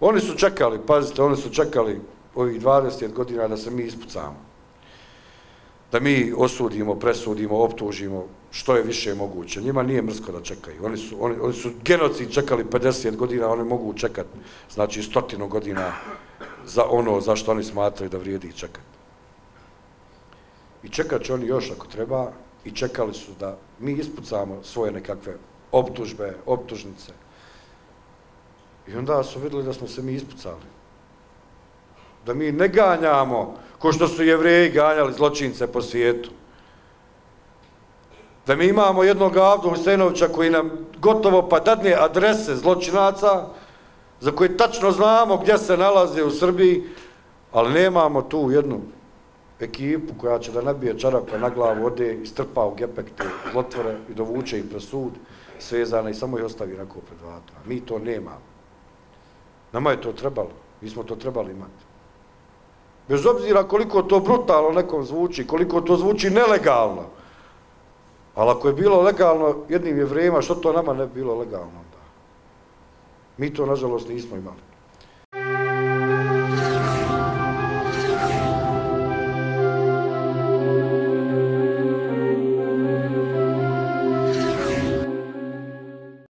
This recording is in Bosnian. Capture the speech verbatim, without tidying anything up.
Oni su čekali, pazite, oni su čekali ovih dvadeset godina da se mi ispucamo. Da mi osudimo, presudimo, optužimo što je više moguće. Njima nije mrsko da čekaju. Oni su, oni, oni su genocid čekali pedeset godina, oni mogu čekati, znači stotinu godina za ono za što oni smatraju da vrijedi čekati. I čekat će oni još ako treba i čekali su da mi ispucamo svoje nekakve optužbe, optužnice. I onda su vidjeli da smo se mi ispucali. Da mi ne ganjamo ko što su Jevreji ganjali zločince po svijetu. Da mi imamo jednog Avdu Husejnovića koji nam gotovo pa dadne adrese zločinaca za koje tačno znamo gdje se nalaze u Srbiji, ali nemamo tu jednu ekipu koja će da nabije čarape na glavu, ode i strpa u gepek te zlotvore i dovuče ih pred sud, svezana i samo ih ostavi onako pred vratima. Mi to nemamo. Nama je to trebalo. Mi smo to trebali imati. Bez obzira koliko to brutalno nekom zvuči, koliko to zvuči nelegalno. Ali ako je bilo legalno jednim Jevrejima, što to nama ne bi bilo legalno onda? Mi to, nažalost, nismo imali.